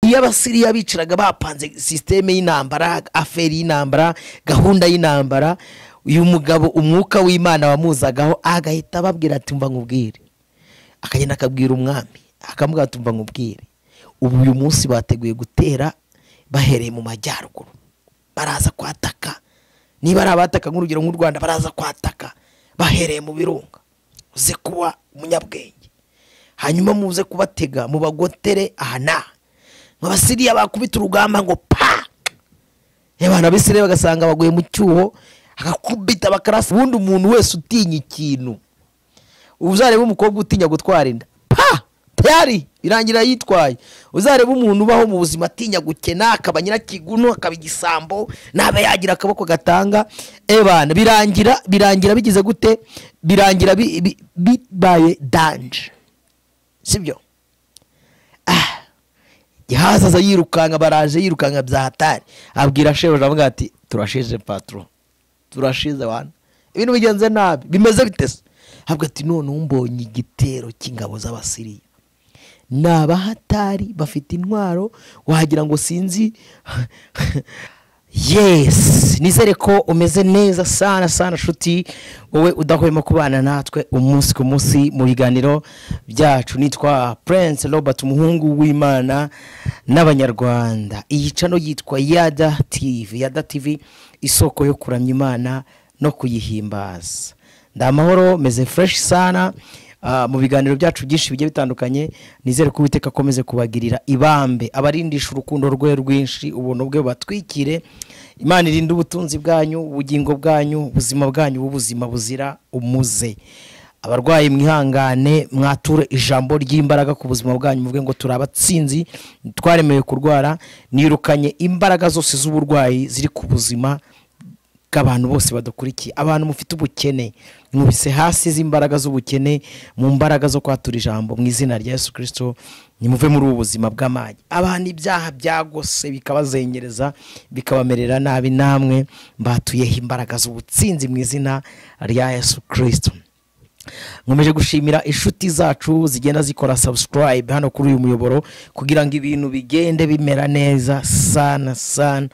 iyo abasiriya biciraga bapanze systeme y'intambara, aferi y'intambara, gahunda y'intambara, uyu mugabo umwuka w'Imana wamuzagaho agahita babwira ati mba nkubwire, akagenda akabwira umwami akamubwira ati mba nkubwire, ubu uyu munsi bateguye gutera bahereye mu majyaruguru, baraza kwataka, niba ari abataka nk'urugero nk'u Rwanda baraza kwataka bahereye mu birunga, uze kuba umunyabwenge, hanyuma muze kubatega mu bagotere ahana abasiriya bakubita urugamba ngo pa y'abana bisire bagasanga baguye mu cyuho akakubita bakarasa. Ubundi umuntu wese utinya ikintu, uzareba umukobwa utinya gutwara inda pa tayari birangira yitwaye, uzareba umuntu ubaho mu buzima atinya gukena akaba nyirakiguno akaba igisambo nabe yagira akaboko gatanga, ebana birangira bigize gute, birangira bibaye danger, sibyo? Gihaza yirukanga, baraje yirukanga byahatari, abwira shebuja avuga ati turashize patron, turashize wana, ibintu bigenze nabi, bimeze bitese. Avuga ati none umbonye igitero cy'ingabo z'abasiriya, nabahatari bafite intwaro wagira ngo sinzi. Yes, nizere ko umeze neza sana shuti, wowe udahwema kubana natwe umunsi ku munsi mu biganiro byacu. Nitwa Prince Robert, umuhungu w'Imana n'abanyarwanda. Iyi channel yitwa Yada TV, isoko yo kuramya Imana no kuyihimbaza. Ndamahoro, meze fresh sana. Mu biganiro byacu byinshi bigiye bitandukanye, nizere ko Uwiteka akomeze kubagirira ibambe, abarindisha urukundo rwe rwinshi, ubuntu bwe batwikire. Imana irinde ubutunzi bwanyu, ubugingo bwanyu, ubuzima bwanyu, ubuzima buzira umuze. Abarwayi mwihangane, mwature ijambo ry'imbaraga ku buzima bwanyu, muvuge ngo turabatsinzi, twaremewe kurwara, nirukanye imbaraga zose z'uburwayi ziri ku buzima bw'abantu bose badukurikiye. Abantu mufite ubukene, mwubise hasi z'imbaraga z'ubukene mu mbaraga zo kwatura ijambo mu izina rya Yesu Kristo, nimuve muri ubu buzima bw'amage. Abantu ibyaha byagose bikabazengereza bikabamerera nabi, namwe mbatuyeho imbaraga z'ubutsinzi mu izina rya Yesu Kristo. Nkomeje gushimira inshuti zacu zigenda zikora subscribe hano kuri uyu muyoboro kugira ngo ibintu bigende bimera neza sana.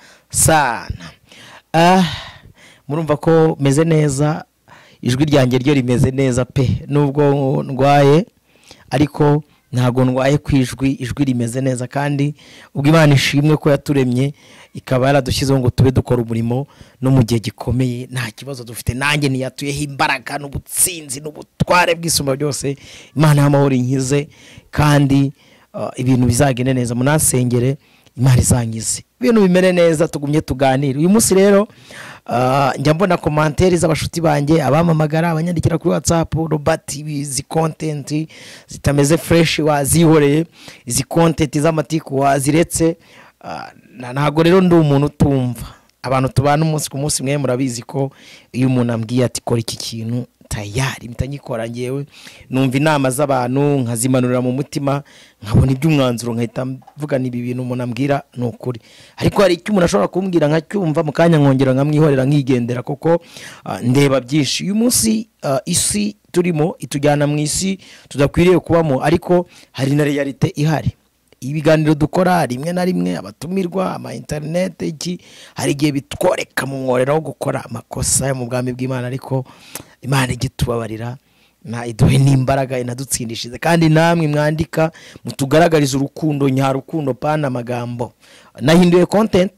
Murumva ko meze neza, ijwi ryanjye ryo rimeze neza pe, nubwo ndwaye ariko ntago ndwaye ijwi rimeze neza, kandi ubwo Imana ishimwe ko yaturemye ikaba yaradushyizeho ngo tube dukora umurimo no mu gihe gikomeye nta kibazo dufite. Nanjye niyatuyeho imbaraga n'ubutsinzi n'ubutware bw'isumba byose. Imana y'amahoro inkize kandi ibintu bizagende neza, munasengere Imana izangize ibintu bimere neza, tugumye tuganira. Uyu munsi rero njya mbona commentaires z'abashuti banjye, abamamagara, abanyandikira kuri WhatsApp, Robert izi content zitameze fresh wazihoreye, izi content z'amatiku waziretse. Ntago rero ndi umuntu utumva, abantu tubana umunsi ku munsi mwe murabizi ko iyo umuntu ambwiye ati kora iki kintu tayari mitanyikora, ngewe numva inama z'abantu nkazimanurira mu mutima, nkabona iby'umwanzuro nkahita mvuga nibi bintu umuntu ambwira n'ukuri. Ariko hari icyo umuntu ashobora kumbwira nkacyumva mu kanya nkongera nkamwihorera nkigendera, kuko ndeba byinshi. Uyu munsi isi turimo itujyana mu isi tudakwiriye kubamo, ariko hari na realite ihari. Ibiganiro dukora rimwe na rimwe, abatumirwa, ama internet iki, hari igihe bitworeka mu mworero wo gukora amakosa yo mu bwami bw'Imana, ariko Imana igitubabarira na iduhe n'imbaraga inadutsindishize. Kandi namwe mwandika mutugaragariza urukundo, nyarukundo pana amagambo. Nahinduye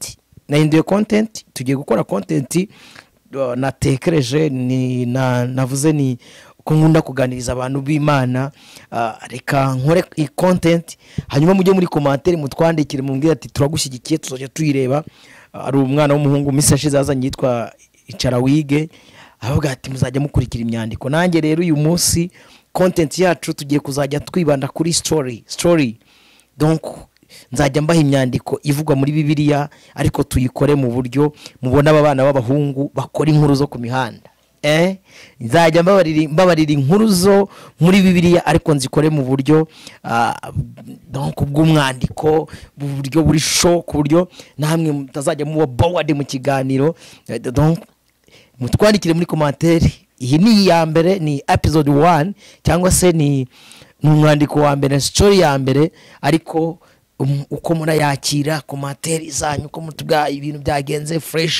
content, tugiye gukora content natekereje, navuze ni ko nkunda kuganiriza abantu b'Imana, reka nkore content, hanyuma mujye muri commentaire mutwandikire mumbwira ati turagushyigikiye, tuzoje tuyireba. Ari umwana w'umuhungu message zazanye yitwa Icara Wige, avuga ati muzajya mukurikira imyandiko. Nanjye rero uyu munsi content yacu tugiye kuzajya twibanda kuri story. Donc nzajya mbaha imyandiko ivugwa muri Bibiliya, ariko tuyikore mu buryo mubona abana b'abahungu bakora inkuru zo ku mihanda. Nzajya mbabarira inkuru zo muri Bibiliya, ariko nzikore mu buryo donc bw'umwandiko, buryo buri show, ku buryo namwe mutazajya muba bored mu kiganiro. Donc mutwandikire muri commentaire. Iyi ni iya mbere, ni episode 1 cyangwa se ni umwandiko wa mbere, story ya mbere, ariko uko murayakira komateri zanyu, uko mutubwa ibintu byagenze fresh,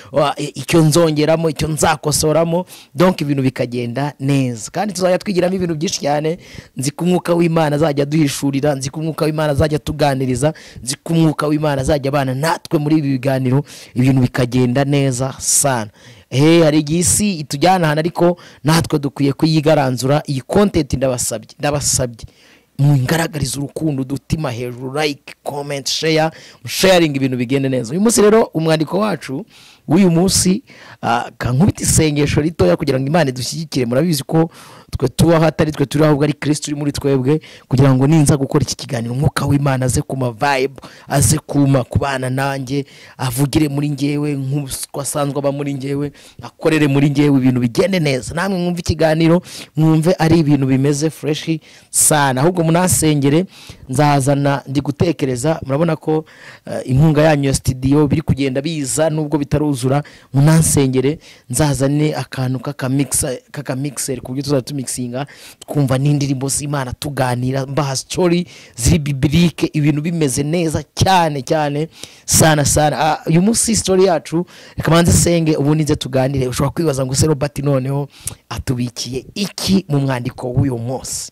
icyo nzongeramo, icyo nzakosoramo, donc ibintu bikagenda neza. Kandi tuzajya twigiramo ibintu byinshi cyane, nzi ko umwuka w'Imana azajya duhishurira, nzi ko umwuka w'Imana azajya tuganiriza, nzi ko umwuka w'Imana azajya abana natwe muri ibi biganiro, ibintu bikagenda neza sana. Hari igisi itujyana hano, ariko natwe dukwiye kuyigaranzura. Iyi content ndabasabye mungaragariza urukundo, dutima hejuru, like, comment, sharing ibintu bigende neza. Uyu munsi rero umwandiko wacu w'uyu munsi kankubita isengesho ritoya kugira ngo Imana idushyigikire. Murabizi ko twe tubaho atari twe turi, ahubwo ari Kristo uri muri twebwe, kugira ngo ninza gukora iki kiganiro umwuka w'Imana aze kuma vibe, aze kuma kubana nanjye, avugire muri ngewe nk'uko asanzwe aba muri ngewe, akorere muri ngewe, ibintu bigende neza. Namwe mwumve ikiganiro, mwumve ari ibintu bimeze fresh sana. Ahubwo munasengere, nzazana ndi gutekereza. Murabona ko inkunga yanyu ya studio biri kugenda biza, nubwo bitaruzura. Munansengere nzazane akantu kaka-mixer ku buryo tuzatumixinga, twumva n'indirimbo z'Imana, tuganira, mbaha story ziri biblique, ibintu bimeze neza cyane cyane sana sana. Uyu munsi story yacu reka manze senge, ubundi nze tuganire. Ushobora kwibaza ngo se Robert noneho atubikiye iki mu mwandiko w'uyu munsi?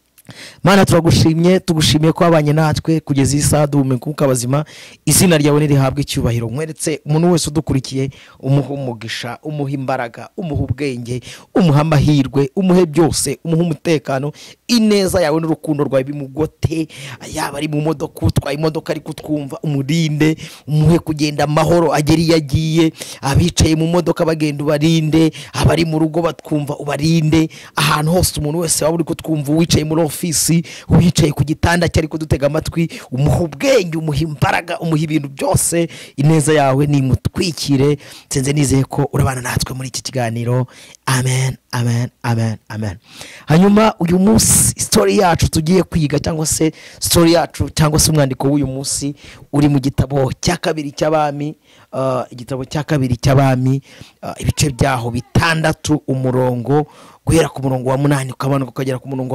Mana turagushimye, tugushimiye ko wabanye natwe kugeza isaha duhumeka umwuka bazima. Izina ryawe nirihabwe icyubahiro. Mweretse umuntu wese udukurikiye, umuha umugisha, umuha imbaraga, umuha ubwenge, umuha amahirwe, umuhe byose, umuha umutekano, ineza yawe n'urukundo rwawe bimugote. Yaba ari mu modoka, utwaye imodoka ariko twumva, umurinde, umuhe kugenda amahoro ageri yagiye. Abicaye mu modoka bagenda ubarinde, abari mu rugo batwumva ubarinde. Ahantu hose umuntu wese waba uri kutwumva, wicaye muri ofisi, wicaye ku gitanda cyari kudutega amatwi, umuha ubwenge, umuha imbaraga, umuha ibintu byose. Ineza yawe nimutwikire. Nsenze nizeye ko urabana natwe muri iki kiganiro. Amen, amen, amen, amen. Hanyuma uyu munsi story yacu tugiye kwiga, cyangwa se story yacu, cyangwa se umwandiko w'uyu munsi uri mu gitabo cya kabiri cy'Abami, igitabo cya kabiri cy'Abami, ibice byaho 6, umurongo guhera ku murongo wa 8 ukamanuka ukagera ku murongo wa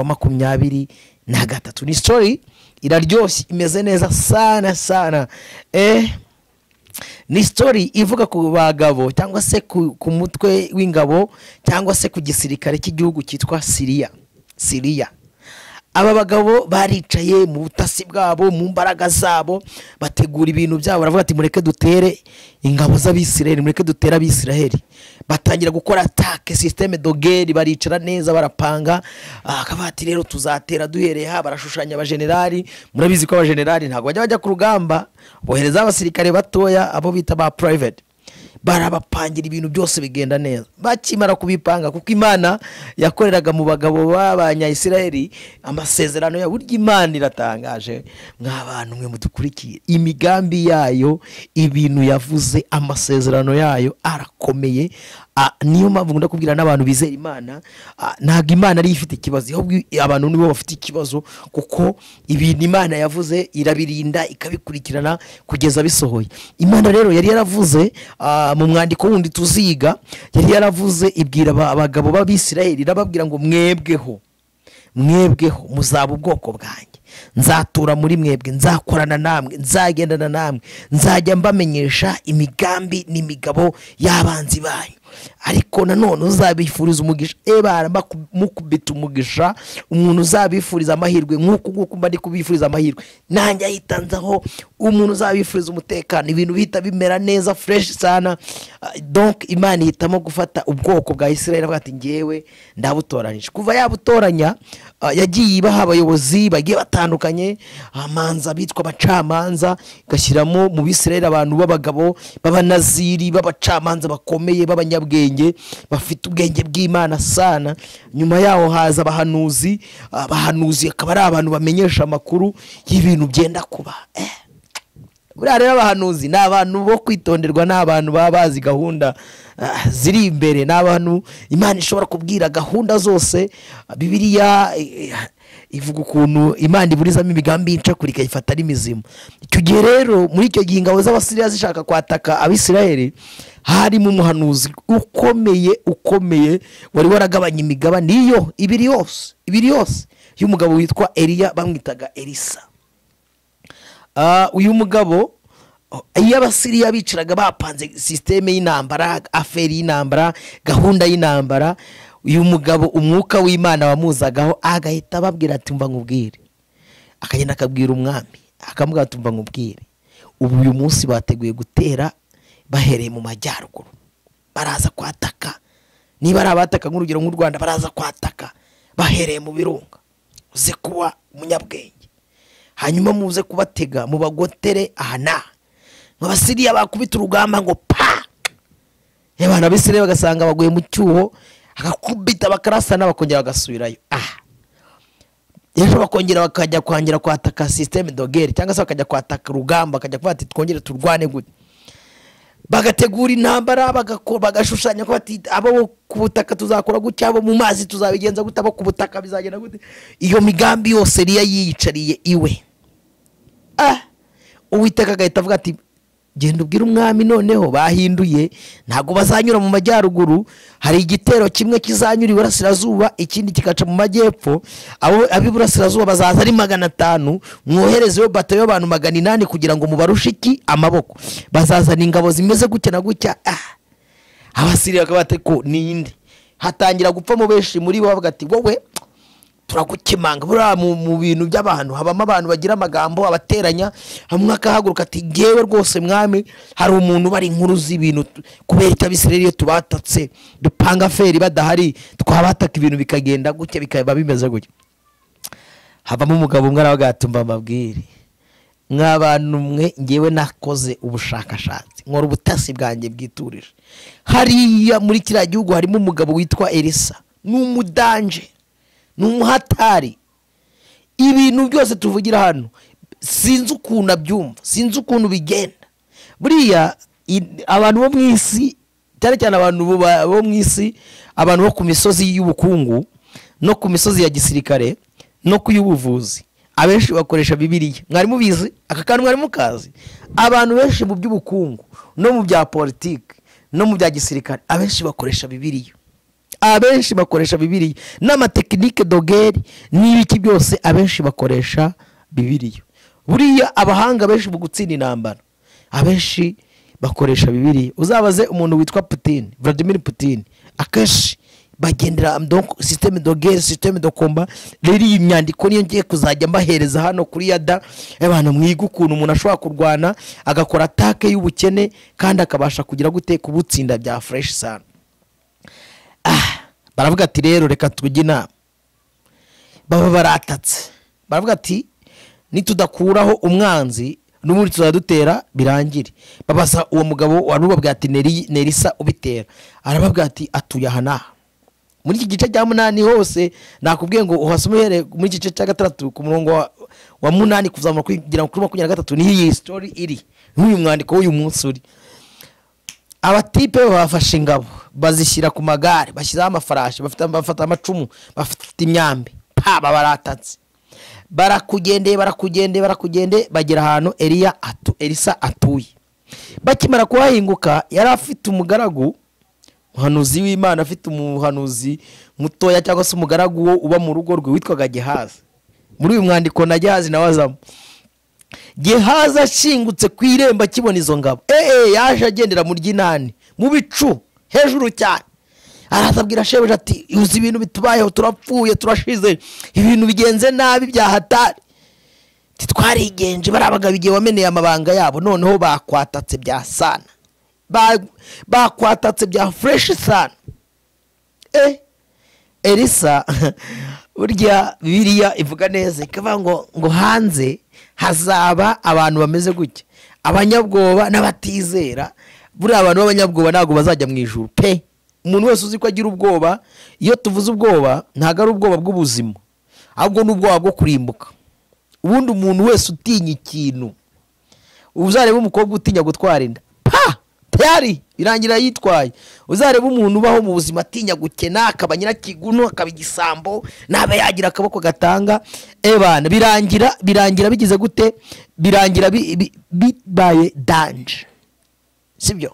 23. Ni story iraryoshye, imeze neza sana sana. Ni story ivuga ku bagabo, cyangwa se ku mutwe w'ingabo, cyangwa se ku gisirikare cy'igihugu cyitwa Syria. Aba bagabo baricaye mu butasi bwabo, mu mbaraga zabo, bategura ibintu byabo. Baravuga ati mureke dutere ingabo z'Abisirayeli, mureke dutere Abisirayeli. Batangira gukora attaque, systeme de guerre, baricara neza barapanga. Akabati rero tuzatera duhereye ha. Barashushanya abagenerali. Murabizi ko abagenerali ntago bajya ku rugamba, bohereza abasirikare batoya, abo bita ba private. Barabapangira ibintu byose bigenda neza. Bakimara kubipanga, kuko Imana yakoreraga mu bagabo b'Abanyayisirayeli, amasezerano ya burya Imana iratangaje. Mw'abantu mwe mudukurikiye, imigambi yayo, ibintu yavuze, amasezerano yayo arakomeye. Niyo mpamvu ngunda kubwira n'abantu bizera Imana, ntago Imana ari ifite ikibazo, ahubwo abantu nibo bafite ikibazo, kuko ibintu Imana yavuze irabirinda, ikabikurikirana kugeza bisohoye. Imana rero yari yaravuze mu mwandiko wundi tuziga, yari yaravuze ibwira abagabo b'Abisirayeli, irababwira ngo mwebweho muzaba ubwoko bwanjye, nzatura muri mwebwe, nzakorana namwe, nzagendana namwe, nzajya mbamenyesha imigambi n'imigabo y'abanzi banyu. Ariko nanone uzabifuriza umugisha, mukubita umugisha, umuntu uzabifuriza amahirwe nk'uko mba ndi kubifuriza amahirwe, nanjye ahitanzaho umuntu uzabifuriza umutekano, ibintu bihita bimera neza fresh sana. Donc Imana ihitamo gufata ubwoko bwa Isirayeli, avuga ati ngewe ndabutoranije. Kuva yabutoranya, yagiye ibaha abayobozi bagiye batandukanye, amanza bitwa abacamanza, gashyiramo mu Bisirayeli abantu b'abagabo b'abanaziri, b'abacamanza bakomeye, b'abanyabwenge, bafite ubwenge bw'Imana sana. Nyuma yaho haza abahanuzi akaba ari abantu bamenyesha amakuru y'ibintu byenda kuba. Buriya rero abahanuzi ni abantu bo kwitonderwa, ni abantu baba bazi gahunda ziri imbere, ni abantu Imana ishobora kubwira gahunda zose. Bibiliya ivuga ukuntu Imana iburizamo imigambi y'inshakuri ikayifata ari mizima. Icyo gihe rero, muri icyo gihe ingabo z'Abasiriya zishaka kwataka Abisirayeli, harimo umuhanuzi ukomeye wari waragabanya imigabane ibiri yose y'umugabo witwa Eliya, bamwitaga Elisa. uyu mugabo iyo abasiriya bicaraga bapanze systeme y'intambara, aferi y'intambara, gahunda y'intambara, uyu mugabo umwuka w'Imana wamuzagaho agahita babwira ati mba nkubwire, akagenda akabwira umwami akamubwira ati mba nkubwire, ubu uyu munsi bateguye gutera bahereye mu majyaruguru, baraza kwataka, niba ari abataka nk'urugero nk'u Rwanda baraza kwataka bahereye mu birunga, uze kuba umunyabwenge, hanyuma muze kubatega mu bagotere ahana nk'abasiriya bakubita urugamba ngo pa, y'abana b'Isirayeli bagasanga baguye mu cyuho, akakubita bakarasana bakongera bagasubirayo. Ejo bakongera bakajya kwangira kwataka systeme de guerre, cyangwa se bakajya kwataka urugamba, bakajya kwati twongere turwane gute, bagategura intambara, bagashushanya ko bati abo ku butaka tuzakora gutya, abo mu mazi tuzabigenza gute, abo ku butaka bizagenda gute. Iyo migambi yose Eliya yiyicariye iwe. Uwiteka agahita avuga ati genda ubwira umwami noneho bahinduye, ntago bazanyura mu majyaruguru, hari igitero kimwe kizanyura iburasirazuba, ikindi kikaca mu majyepfo, abo abiburasirazuba bazaza ari 500, mwoherezeyo bato y'abantu 800 kugira ngo mubarushe iki amaboko, bazazana ingabo zimeze gutya na gutya. Abasiriya bakabate ko ninde, hatangira gupfa mu benshi muri bo, bavuga ati wowe turagukemanga. Bura mu bintu by'abantu habamo abantu bagira amagambo abateranya, hamwe akahaguruka ati ngewe rwose mwami hari umuntu bari inkuru z'ibintu kubera icy'Abisirayeli tubatatse dupanga feri badahari, twabataka ibintu bikagenda gutya bikaba bimeze gutya. Havamo umugabo umwe aravuga ati mba mabwire nk'abantu mwe, ngewe nakoze ubushakashatsi nkora ubutasi bwanjye bwiturije, hariya muri kiriya gihugu harimo umugabo witwa Elisa, n'umudanje, n'umuhatari, ibintu byose tuvugira hano sinzi ukuntu abyumva, sinzi ukuntu bigenda. Buriya abantu bo mwisi, cyane cyane abantu bo mwisi, abantu bo ku misozi y'ubukungu no ku misozi ya gisirikare no ku y'ubuvuzi, abenshi bakoresha Bibiliya. Mwari mubizi aka kantu, mwari mukazi? Abantu benshi mu by'ubukungu no mu bya politiki no mu bya gisirikare, abenshi bakoresha Bibiliya, abenshi bakoresha Bibiliya, n'amatekinike dogeri n'ibiki byose abenshi bakoresha Bibiliya. Buriya abahanga benshi mu gutsinda intambara, abenshi bakoresha Bibiliya. Uzabaze umuntu witwa Putin, Vladimir Putin, akeshi bagendera donc systeme de guerre, systeme de combat. Rero iyi myandiko niyo ngiye kuzajya mbahereza hano kuri Yada, abantu mwiga ukuntu umuntu ashobora kurwana agakora atake y'ubukene kandi akabasha kugira gute kubutsinda bya fresh sana. Baravuga ati rero reka tujye inama, baba baratatse, baravuga ati nitudakuraho umwanzi n'ubundi tuzadutera birangire. Babaza uwo mugabo warubabwa ati Nelisa ubitera, arababwa ati atuye aha muri iki gice cya 8 hose, nakubwiye ngo uhasomere muri gice cya 3 ku murongo wa 8 kuzamura kugira kuri 23 ni iyi story iri n'uyu mwandiko w'uyu munsi uri. Abatipe bafashe ingabo bazishyira ku magare, bashyizaho amafarashi, bafata amacumu, bafite imyambi, baratatse, barakugendeye bagera ahantu Elisa atuye. Bakimara kuhahinguka, yari afite umugaragu, umuhanuzi w'Imana, afite umuhanuzi mutoya cyangwa se umugaragu wo uba mu rugo rwe witwaga Gehazi. Muri uyu mwandiko na Gehazi nawazamo, Gehazi ashingutse ku iremba kibona izo ngabo, yaje agendera mu ry'inani mu bicu hejuru cyane, aratabwira shebuja ati uzi ibintu bitubayeho, turapfuye, turashize, ibintu bigenze nabi bya hatari, titwarigenje, barabaga bigiye wameneye amabanga yabo, noneho bakwatatse bya sana, bakwatatse bya fresh sana. Elisa burya Bibiliya ivuga neza ikavuga ngo hanze hazaba abantu bameze gutya, abanyabwoba n'abatizera. Buriya abantu b'abanyabwoba ntago bazajya mu ijuru pe. Umuntu wese uzi ko agira ubwoba, iyo tuvuze ubwoba ntago ari ubwoba bw'ubuzima, ahubwo n'ubwoba bwo kurimbuka. Ubundi umuntu wese utinya ikintu, uzareba umukobwa utinya gutwara inda, tayari birangira yitwaye. Uzareba umuntu ubaho mu buzima atinya gukena, akaba nyirakiguno, akaba igisambo, nabe yagira akaboko gatanga, bana birangira bigize gute, birangira bibaye danger, sibyo?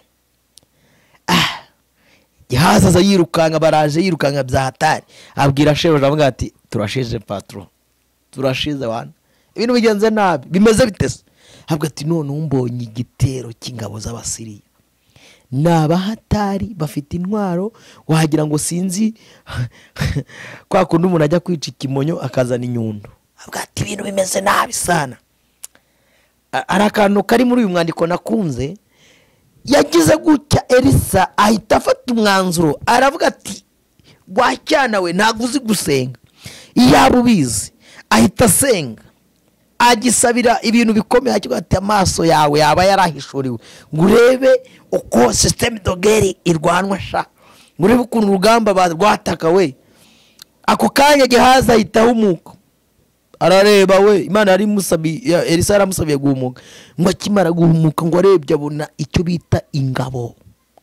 Gehazi aza yirukanga, baraje yirukanga bya hatari, abwira shebuja avuga ati turashize patron, turashize wana, ibintu bigenze nabi, bimeze bitese. avuga ati none umbonye igitero cy'ingabo z'Abasiriya, n'abahatari bafite intwaro wagira ngo sinzi kwa kundi umuntu ajya kwica ikimonyo akazana inyundo. Avuga ati ibintu bimeze nabi sana. Ari akantu kari muri uyu mwandiko nakunze, yagize gutya Elisa ahita afata umwanzuro aravuga ati wacyana we ntabwo uzi gusenga, iyaba ubizi ahita asenga agisabira ibintu bikomeye, agira ati amaso yawe yaba yarahishuriwe ngo urebe uko systeme de guerre irwanwa sha, ngo urebe ukuntu urugamba rwataka we. Ako kanya Gehazi ahita humuka arareba we, Imana yari musabiye, Elisa yaramusabiye guhumuka, ngo akimara guhumuka ngo arebye abona icyo bita ingabo,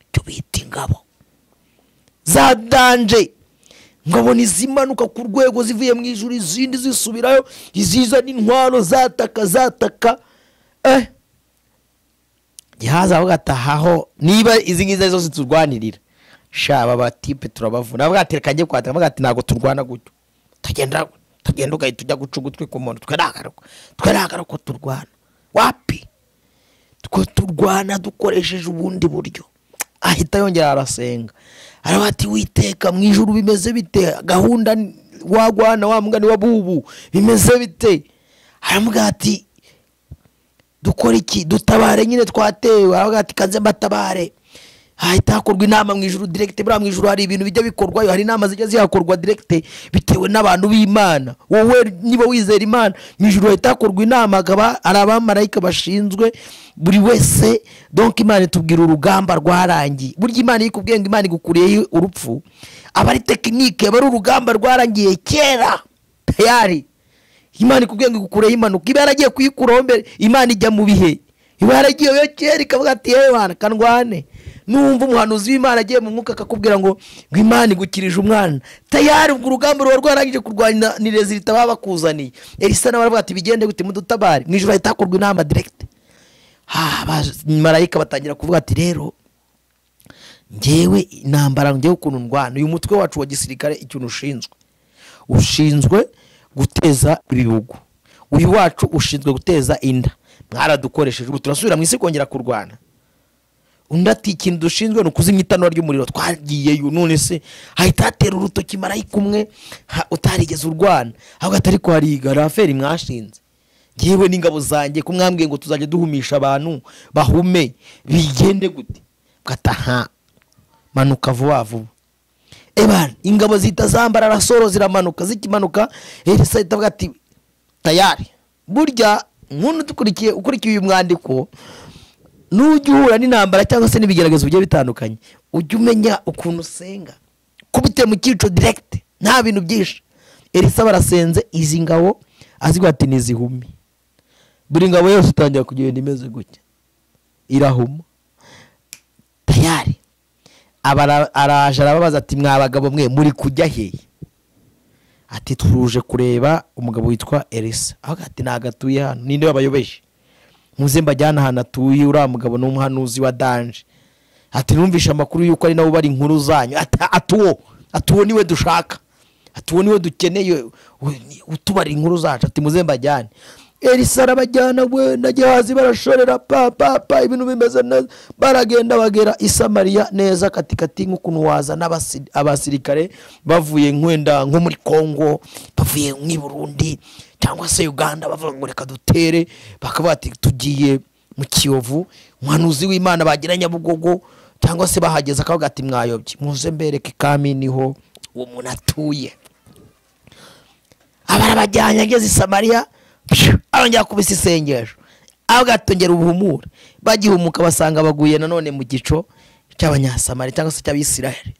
za danje, ngo abona izimanuka ku rwego zivuye mu ijuru, izindi zisubirayo, iziza n'intwaro zataka. Gehazi avuga ati ahaho niba izi ngizi zose turwanirira sha aba batipe turabavuna. Avuga ati reka njye kwataka, avuga ati ntago turwana gutyo, tugenda ugahita ujya guca ugutwi ku muntu, tweragaruka turwana wapi, turwana dukoresheje ubundi buryo. Ahita yongera arasenga aravuga ati witeka mu ijuru bimeze bite, gahunda wagwana wa mugani wa bubu bimeze bite? Aravuga ati dukora iki, dutabare nyine twatewe. Aravuga ati kanze mbatabare. Ahita hakorwa inama mu ijuru direct. Bura mu ijuru hari ibintu bijya bikorwayo, hari inama zijya zihakorwa direct bitewe n'abantu b'Imana. Wowe niba wizera Imana, mu ijuru ahita hakorwa inama, akaba ari abamarayika bashinzwe buri wese. Donc Imana itubwira urugamba rwarangiye. Burya Imana ikubwiye ngo Imana igukuriye urupfu, aba ari tekinike, aba ari urugamba rwarangiye kera tayari. Imana ikubwiye ngo igukuriye impanuka, iba yaragiye kuyikuraho mbere. Imana ijya mu bihe, iba yaragiye yo kera ikavuga ati yewe wana kandwane. Numva umuhanuzi w'Imana agiye mu mwuka akakubwira ngo Imana igukirije umwana tayari, ubwo urugamba ruba rwarangije kurwanya ni resultat baba bakuzaniye. Elisa nawe aravuga ati bigende gute mudutabare. Mu ijuru ahita hakorwa inama direct. Marayika batangira kuvuga ati rero ngewe intambara ngewe ukuntu ndwana, uyu mutwe wacu wa gisirikare ikintu ushinzwe guteza ibihugu, uyu wacu ushinzwe guteza inda, mwaradukoresheje ubu turasubira mu isi kongera kurwana. Undi ati ikintu dushinzwe no kuzimya itanura ry'umuriro, twagiyeyo none se ahita atera urutoki marayika umwe utarigeze urwana. Ahubwo atari ko hari garaferi mwashinze, ngewe n'ingabo zanjye ko mwambwiye ngo tuzajya duhumisha abantu bahume, bigende gute? Gataha manuka vuba vuba. Ebana ingabo zitazambara rasoro ziramanuka, zikimanuka Elisa itavuga ati tayari. Burya nk'umuntu ukurikiye uyu mwandiko, nujya uhura n'intambara cyangwa se n'ibigeragezo bigiye bitandukanye, ujya umenya ukuntu usenga kubite mu cyico direct, nta bintu byinshi. Elisa barasenze, izi ngabo azigwa ati nizihumi. Buri ngabo yose utangira kugenda imeze gutya, irahuma tayari. Araje arababaza ati mwabagabo mwe muri kujya hehe? Ati turuje kureba umugabo witwa Elisa. Avuga ati nagatuye hano, ninde wabayobeje? Muze mbajyana hano atuye, uriya mugabo n'umuhanuzi wa danje. Ati numvisha amakuru yuko ari nabo bari inkuru zanyu. Atuwo niwe dushaka, atuwo niwe dukeneye utubari inkuru zacu. Ati muze mbajyane. Elisa arabajyana we na Gehazi barashorera pa ibintu bimeze neza. Baragenda bagera i Samariya neza katikati nk'ukuntu waza n'abasirikare bavuye nkwenda nko muri Kongo, bavuye mu Burundi cyangwa se Uganda, bavuga ngo reka dutere, bakaba ati tugiye mu Kiyovu. Umuhanuzi w'Imana bagira Nyabugogo cyangwa se bahageza akavuga ati mwayobye muze mbereke kami niho uwo muntu atuye. Abarabajyanye ageze i Samariya, arongera kubisa isengesho, agatongera ubuhumure. Bagihumuka basanga baguye nanone mu gico cy'Abanyasamariya cyangwa se cy'Abisirayeli.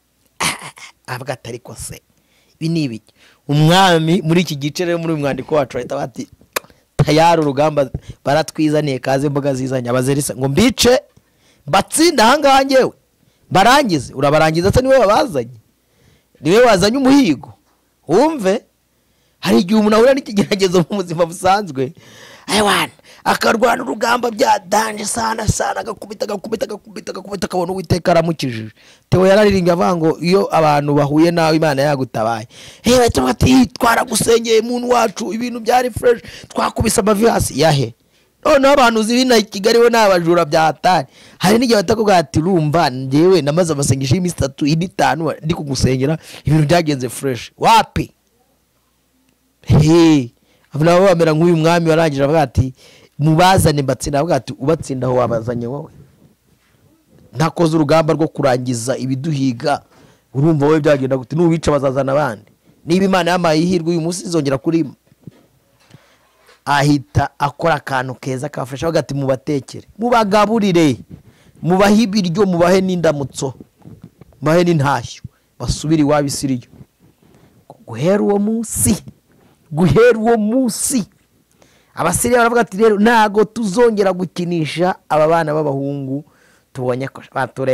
Avuga ati ariko se ibi ni ibiki? Umwami muri iki gice rero muri umwandiko wacu ahita bati tayari urugamba baratwizaniye, kaze mboga zizanye. Abazerisa ngo mbice batsinda ahangaha ngewe barangize. Urabarangiza se niwe babazanye, niwe wazanye umuhigo. Wumve hari igihe umuntu ahura n'ikigeragezo mu buzima busanzwe, aywana akarwana urugamba bya danje sana agakubita akabona Uwiteka aramukijije. Theo yarariringa avuga ngo iyo abantu bahuye nawe Imana yagutabaye, bahita bati twaragusengeye muntu wacu, ibintu byari fresh, twakubisa amavi hasi yahe. no abantu zibina Kigali bo nabajura bya hatari hari n'igihe batakubwira ati urumva ngewe namaze amasengesho y'imisi 3 5 ndi kugusengera ibintu byagenze fresh wapi abana bamera nk'uyu mwami warangije avuga ati mubazane mbatsinda avuga ati ubatsinda aho wabazanye wowe ntakoze urugamba rwo kurangiza ibiduhiga urumva wowe byagenda gute nubica bazazana abandi niba Imana yamayihirwe uyu munsi izongera kuri ahita akora akantu keza kafasha bagati mubatekere mubagaburire mubahe ibiryo mubahe n'indamutso mubahe n'intashyo basubira iwabo isiriyo guhera uwo munsi abasiriya baravuga ati rero ntago tuzongera gukinisha aba bana b'abahungu tubonye ko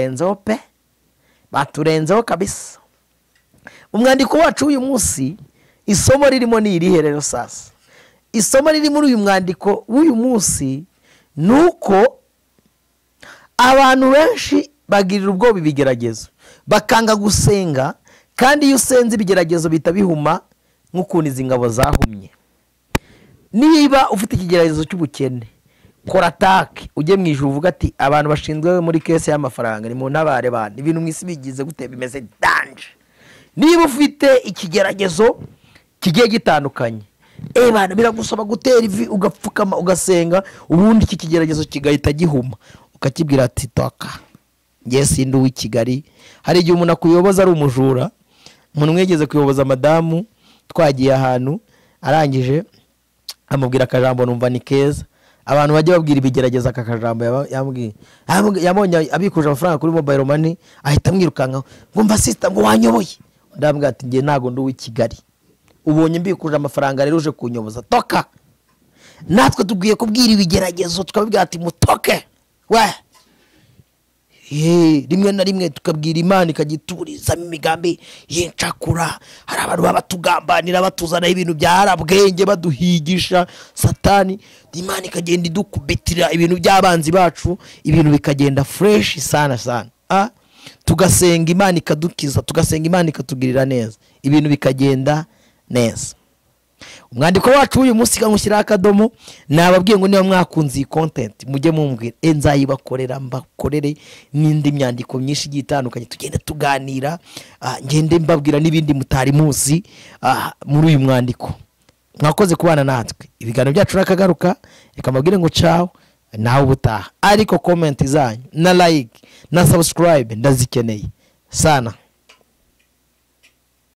baturenzeho kabisa. Umwandiko wacu uyu munsi isomo ririmo ni irihe rero sasa isomo riri muri uyu mwandiko w'uyu munsi nuko abantu benshi bagirira ubwoba ibigeragezo bakanga gusenga kandi iyo usenze ibigeragezo bita bihuma nk'ukuntu izi ngabo zahumye. Niba ufite ikigeragezo cy'ubukene kora atake ujye mu ijuru uvuga ati abantu bashinzwe muri kese y'amafaranga ni mu ntabare bandi ibintu mwisi bigize gute bimeze danje. Niba ufite ikigeragezo kigiye gitandukanye bana biragusaba gutera ivi ugapfukama ugasenga ubundi iki kigeragezo kigahita gihuma ukakibwira ati toka ngese ndu w'Ikigali. Hari igihe umuntu akuyoboza ari umujura umuntu mwegeze kuyoboza madamu twagiye ahantu arangije amubwira akajambo numva ni keza abantu bajye babwira ibigerageza akakajambo yabonye abikuje amafaranga kuri mobile money ahita amwirukanka ngo mva sister ngo wanyoboye ndambwira ati ngiye nago ndu w'Ikigali ubonye mbikuje amafaranga rero uje kunyoboza toka. Natwe tubwiye kubwira ibigeragezo tukabwira ati mutoke we rimwe na rimwe tukabwira Imana ikagituriza imigambi y'incakura. Hari abantu babatugambanira batuzana ibintu byarabwenge baduhigisha satani Imana ikagenda idukubitira ibintu by'abanzi bacu ibintu bikagenda fresh sana tugasenga Imana ikadukiza tugasenga Imana ikatugirira neza ibintu bikagenda neza. Umwandiko wacu uyu munsi kamushyira akadomo nababwiye ngo niba mwakunze iyi content mujye mumbwira nzayibakorera mbakorere n'indi myandiko myinshi gitandukanye tugende tuganira ngende mbabwira n'ibindi mutari muzi muri uyu mwandiko. Mwakoze kubana natwe ibiganiro byacu nakagaruka reka mbabwire ngo ciao nawe ubutaha ariko comment zanyu na like na subscribe ndazikeneye sana.